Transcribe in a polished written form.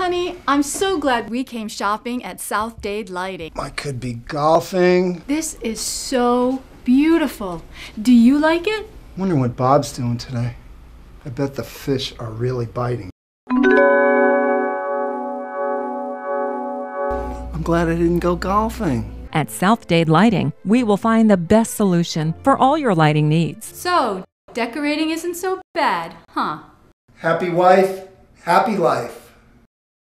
Honey, I'm so glad we came shopping at South Dade Lighting. I could be golfing. This is so beautiful. Do you like it? Wondering what Bob's doing today. I bet the fish are really biting. I'm glad I didn't go golfing. At South Dade Lighting, we will find the best solution for all your lighting needs. So, decorating isn't so bad, huh? Happy wife, happy life.